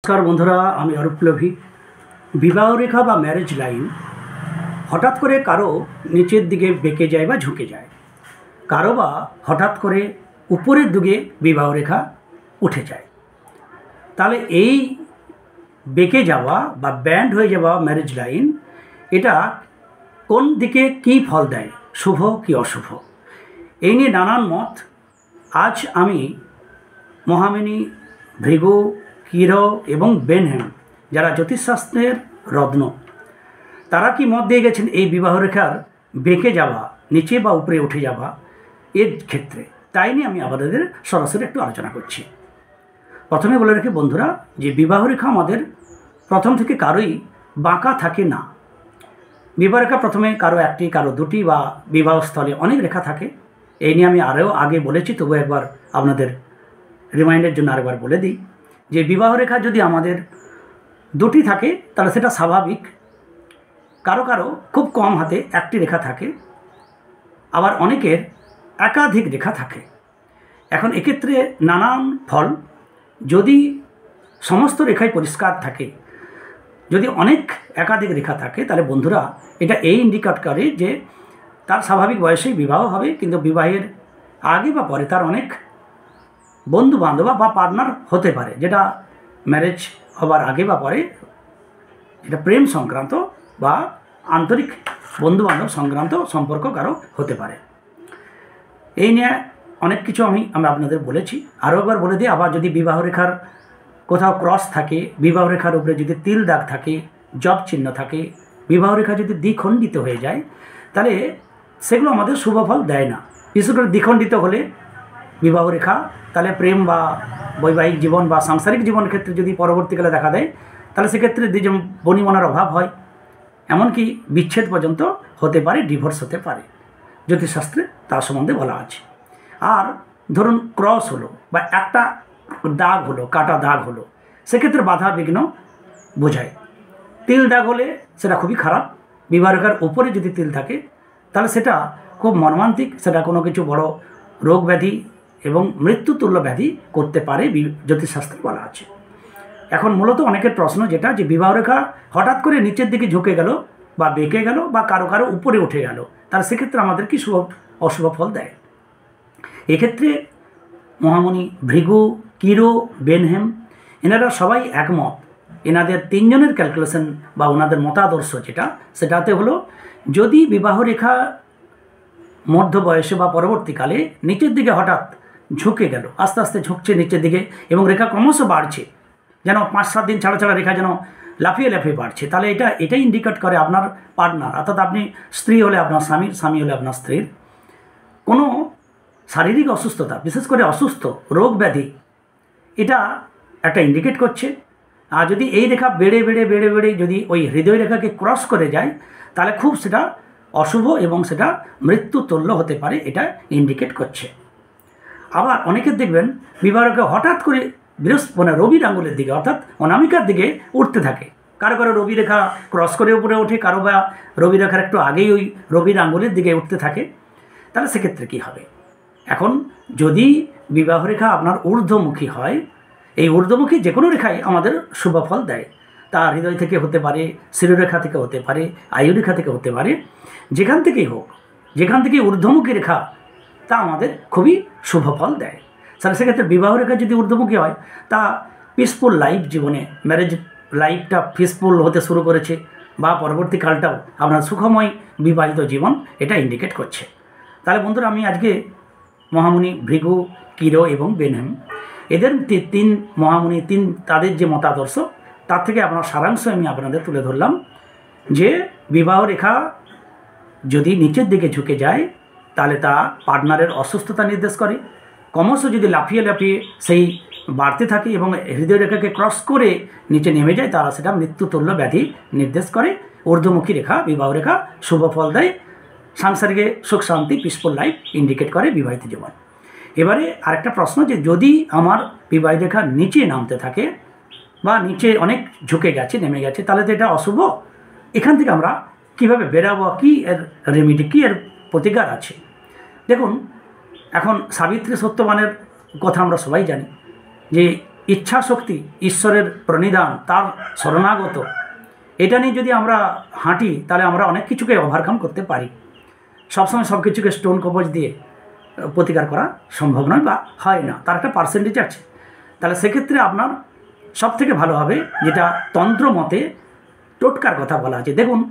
नमस्कार बंधुरा आमी अरूपलभी विवाह रेखा बा मैरेज लाइन हठाৎ करे कारो नीचेर दिके बेঁকে যায় বা झुके যায়, कारो बा हठाৎ करे ऊपरेर दिके विवाह रेखा उठे যায়। ताहले এই বেঁকে যাওয়া বা ব্যান্ড হয়ে যাওয়া ম্যারেজ লাইন এটা কোন দিকে কি ফল দেয়, শুভ কি অশুভ, এই নিয়ে নানান মত। আজ আমি মহামিনী, ভৃগু, কিরো এবং বেনহেম যারা জ্যোতিষশাস্ত্রের রত্ন তারা কি মত দিয়ে গেছেন এই বিবাহ রেখার বেঁকে যাওয়া, নিচে বা উপরে উঠে যাওয়া এর ক্ষেত্রে, তাই নিয়ে আমি আপনাদের সরাসরি একটু আলোচনা করছি। প্রথমে বলে রাখি বন্ধুরা যে বিবাহ রেখা আমাদের প্রথম থেকে কারোই বাঁকা থাকে না। বিবাহ রেখা প্রথমে কারো একটি, কারো দুটি বা বিবাহস্থলে অনেক রেখা থাকে। এই নিয়ে আমি আরও আগে বলেছি, তবু একবার আপনাদের রিমাইন্ডের জন্য আরেকবার বলে দিই যে বিবাহ রেখা যদি আমাদের দুটি থাকে তাহলে সেটা স্বাভাবিক। কারো কারো খুব কম হাতে একটি রেখা থাকে, আবার অনেকের একাধিক রেখা থাকে। এখন এক্ষেত্রে নানান ফল, যদি সমস্ত রেখাই পরিষ্কার থাকে, যদি অনেক একাধিক রেখা থাকে, তাহলে বন্ধুরা এটা এই ইন্ডিকেট করে যে তার স্বাভাবিক বয়সেই বিবাহ হবে, কিন্তু বিবাহের আগে বা পরে তার অনেক বন্ধু বান্ধব বা পার্টনার হতে পারে, যেটা ম্যারেজ হবার আগে বা পরে এটা প্রেম সংক্রান্ত বা আন্তরিক বন্ধু বান্ধব সংক্রান্ত সম্পর্ক কারো হতে পারে। এই নিয়ে অনেক কিছু আমি আপনাদের বলেছি, আরও একবার বলে দিই। আবার যদি বিবাহ রেখার কোথাও ক্রস থাকে, বিবাহ রেখার উপরে যদি তিল দাগ থাকে, জব চিহ্ন থাকে, বিবাহ রেখা যদি দ্বিখণ্ডিত হয়ে যায়, তাহলে সেগুলো আমাদের শুভ ফল দেয় না। বিশেষ করে দ্বিখণ্ডিত হলে বিবাহ রেখা, তাহলে প্রেম বা বৈবাহিক জীবন বা সাংসারিক জীবনের ক্ষেত্রে যদি পরবর্তীকালে দেখা দেয়, তাহলে সেক্ষেত্রে যেমন বনিমনার অভাব হয়, এমনকি বিচ্ছেদ পর্যন্ত হতে পারে, ডিভোর্স হতে পারে, জ্যোতিষশাস্ত্রে তার সম্বন্ধে বলা আছে। আর ধরুন ক্রস হলো বা একটা দাগ হলো, কাটা দাগ হলো, সেক্ষেত্রে বাধা বিঘ্ন বোঝায়। তিল দাগ হলে সেটা খুবই খারাপ। বিবাহ রেখার উপরে যদি তিল থাকে তাহলে সেটা খুব মর্মান্তিক, সেটা কোনো কিছু বড় রোগ ব্যাধি এবং মৃত্যুতুল্য ব্যাধি করতে পারে, জ্যোতিষশাস্ত্রে বলা আছে। এখন মূলত অনেকের প্রশ্ন যেটা, যে বিবাহ রেখা হঠাৎ করে নিচের দিকে ঝুঁকে গেল বা বেঁকে গেল বা কারো কারো উপরে উঠে গেল, তাহলে সেক্ষেত্রে আমাদের কি শুভ অশুভ ফল দেয়। এক্ষেত্রে মহামুনি ভৃগু, কিরো, বেনহেম এনারা সবাই একমত। এনাদের তিনজনের ক্যালকুলেশন বা ওনাদের মতাদর্শ যেটা, সেটাতে হলো যদি বিবাহ রেখা মধ্য বয়সে বা পরবর্তীকালে নিচের দিকে হঠাৎ ঝুঁকে গেল, আস্তে আস্তে ঝুঁকছে নিচের দিকে এবং রেখা ক্রমশ বাড়ছে, যেন 5-7 দিন ছাড়া ছাড়া রেখা যেন লাফিয়ে লাফিয়ে বাড়ছে, তাহলে এটাই ইন্ডিকেট করে আপনার পার্টনার, অর্থাৎ আপনি স্ত্রী হলে আপনার স্বামীর, স্বামী হলে আপনার স্ত্রীর কোনো শারীরিক অসুস্থতা, বিশেষ করে অসুস্থ রোগ ব্যাধি, এটা একটা ইন্ডিকেট করছে। আর যদি এই রেখা বেড়ে বেড়ে বেড়ে বেড়ে যদি ওই হৃদয় রেখাকে ক্রস করে যায়, তাহলে খুব সেটা অশুভ এবং সেটা মৃত্যুতুল্য হতে পারে, এটা ইন্ডিকেট করছে। আবার অনেকের দেখবেন বিবাহ রেখা হঠাৎ করে রবির আঙুলের দিকে, অর্থাৎ অনামিকার দিকে উঠতে থাকে। কারো কারো রবি রেখা ক্রস করে উপরে ওঠে, কারো বা রবি রেখার একটু আগেই ওই রবির আঙুলের দিকে উঠতে থাকে, তাহলে সেক্ষেত্রে কী হবে। এখন যদি বিবাহ রেখা আপনার ঊর্ধ্বমুখী হয়, এই ঊর্ধ্বমুখী যে কোনো রেখাই আমাদের শুভ ফল দেয়। তা হৃদয় থেকে হতে পারে, শিরোরেখা থেকে হতে পারে, আয়ুরেখা থেকে হতে পারে, যেখান থেকেই হোক, যেখান থেকে ঊর্ধ্বমুখী রেখা, তা আমাদের খুবই শুভ ফল দেয়। তাহলে সেক্ষেত্রে বিবাহ রেখা যদি ঊর্ধ্বমুখী হয়, তা পিসফুল লাইফ, জীবনে ম্যারেজ লাইফটা পিসফুল হতে শুরু করেছে বা পরবর্তীকালটাও আপনার সুখময় বিবাহিত জীবন, এটা ইন্ডিকেট করছে। তাহলে বন্ধুরা আমি আজকে মহামুনি ভৃগু, কিরো এবং বেনহেম এদের তিন মহামুনি, তাদের যে মতাদর্শ, তার থেকে আপনার সারাংশ আমি আপনাদের তুলে ধরলাম যে বিবাহ রেখা যদি নিচের দিকে ঝুঁকে যায়, তাহলে তা পার্টনারের অসুস্থতা নির্দেশ করে। ক্রমশ যদি লাফিয়ে লাফিয়ে সেই বাড়তে থাকে এবং হৃদয় রেখাকে ক্রস করে নিচে নেমে যায়, তারা সেটা মৃত্যুতুল্য ব্যাধি নির্দেশ করে। ঊর্ধ্বমুখী রেখা, বিবাহ রেখা শুভ ফল দেয়, সাংসারিকে সুখ শান্তি, পিসফুল লাইফ ইন্ডিকেট করে বিবাহিত জীবন। এবারে আরেকটা প্রশ্ন, যে যদি আমার বিবাহিত রেখা নিচে নামতে থাকে বা নিচে অনেক ঝুঁকে গেছে, নেমে গেছে, তাহলে তো এটা অশুভ। এখান থেকে আমরা কীভাবে বেরাবো, কী এর রেমিডি, কী এর প্রতিকার আছে। দেখুন, এখন সাবিত্রী সত্যবানের কথা আমরা সবাই জানি, যে ইচ্ছা শক্তি, ঈশ্বরের প্রণিধান, তার শরণাগত, এটা নিয়ে যদি আমরা হাঁটি তাহলে আমরা অনেক কিছুকে ওভারকাম করতে পারি। সবসময় সব কিছুকে স্টোন কবচ দিয়ে প্রতিকার করা সম্ভব নয় বা হয় না, তার একটা পার্সেন্টেজ আছে। তাহলে সেক্ষেত্রে আপনার সবথেকে ভালো হবে যেটা তন্ত্র মতে টোটকার কথা বলা আছে। দেখুন,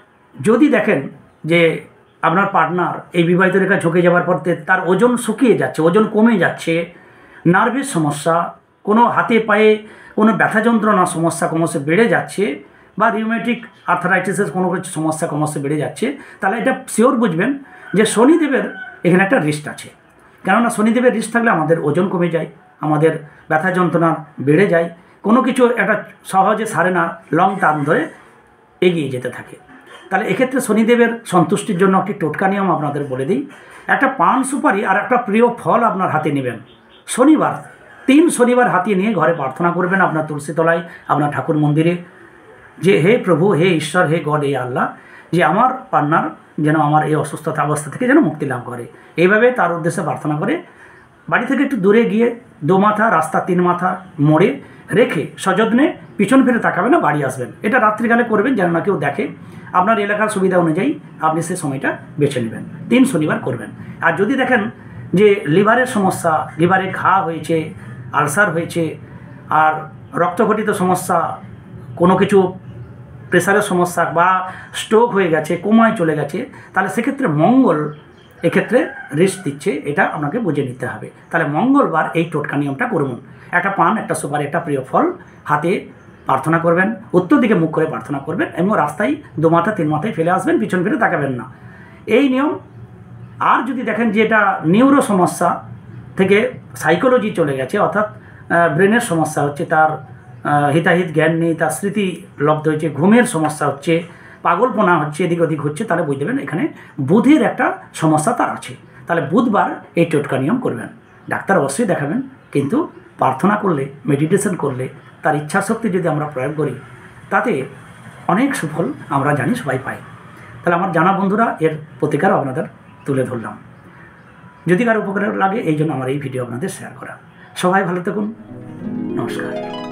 যদি দেখেন যে আপনার পার্টনার এই বিবাহিত রেখা ঝুঁকে যাওয়ার পর তার ওজন শুকিয়ে যাচ্ছে, ওজন কমে যাচ্ছে, নার্ভের সমস্যা, কোনো হাতে পায়ে কোনো ব্যথা যন্ত্রণার সমস্যা ক্রমশ বেড়ে যাচ্ছে, বা রিউমেটিক আর্থারাইটিসের কোনো কিছু সমস্যা ক্রমশ বেড়ে যাচ্ছে, তাহলে এটা শিওর বুঝবেন যে শনিদেবের এখানে একটা রিস্ক আছে। কেননা শনিদেবের রিস্ক থাকলে আমাদের ওজন কমে যায়, আমাদের ব্যথা যন্ত্রণা বেড়ে যায়, কোনো কিছু একটা সহজে সারে না, লং টার্ম ধরে এগিয়ে যেতে থাকে। তাহলে এক্ষেত্রে শনিদেবের সন্তুষ্টির জন্য একটি টোটকা নিয়ম আপনাদের বলে দিই। একটা পান সুপারি আর একটা প্রিয় ফল আপনার হাতে নেবেন, শনিবার 3 শনিবার হাতিয়ে নিয়ে ঘরে প্রার্থনা করবেন আপনার তুলসী তলায়, আপনার ঠাকুর মন্দিরে, যে হে প্রভু, হে ঈশ্বর, হে গড, হে আল্লাহ, যে আমার পার্টনার যেন আমার এই অসুস্থতা অবস্থা থেকে যেন মুক্তি লাভ করে। এইভাবে তার উদ্দেশ্যে প্রার্থনা করে বাড়ি থেকে একটু দূরে গিয়ে 2 মাথা রাস্তা 3 মাথা মোড়ে রেখে সযত্নে পিছন ফিরে তাকাবেন না, বাড়ি আসবেন। এটা রাত্রিকালে করবেন যেন না কেউ দেখে। আপনার এলাকার সুবিধা অনুযায়ী আপনি সেই সময়টা বেছে নেবেন, 3 শনিবার করবেন। আর যদি দেখেন যে লিভারের সমস্যা, লিভারে ঘা হয়েছে, আলসার হয়েছে, আর রক্তঘটিত সমস্যা, কোনো কিছু প্রেসারের সমস্যা বা স্ট্রোক হয়ে গেছে, কোমায় চলে গেছে, তাহলে সেক্ষেত্রে মঙ্গল এক্ষেত্রে রিস্ক দিচ্ছে, এটা আপনাকে বুঝে নিতে হবে। তাহলে মঙ্গলবার এই টোটকা নিয়মটা করুন। একটা পান, একটা সুপারি, একটা প্রিয় ফল হাতে প্রার্থনা করবেন, উত্তর দিকে মুখ করে প্রার্থনা করবেন এবং রাস্তায় 2 মাথা 3 মাথায় ফেলে আসবেন, পিছন ফিরে তাকাবেন না, এই নিয়ম। আর যদি দেখেন যে এটা নিউরো সমস্যা থেকে সাইকোলজি চলে গেছে, অর্থাৎ ব্রেনের সমস্যা হচ্ছে, তার হিতাহিত জ্ঞান নেই, তার স্মৃতি লব্ধ হয়েছে, ঘুমের সমস্যা হচ্ছে, পাগলপনা হচ্ছে, এদিক ওদিক হচ্ছে, তাহলে বুঝতে দেবেন এখানে বুধের একটা সমস্যা তার আছে। তাহলে বুধবার এই টোটকা নিয়ম করবেন। ডাক্তার অবশ্যই দেখাবেন, কিন্তু প্রার্থনা করলে, মেডিটেশন করলে, তার ইচ্ছাশক্তি যদি আমরা প্রয়োগ করি, তাতে অনেক সুফল আমরা জানি সবাই পাই। তাহলে আমার জানা বন্ধুরা এর প্রতিকারও আপনাদের তুলে ধরলাম। যদি কারো উপকার লাগে এই জন্য আমার এই ভিডিও আপনাদের শেয়ার করা। সবাই ভালো থাকুন, নমস্কার।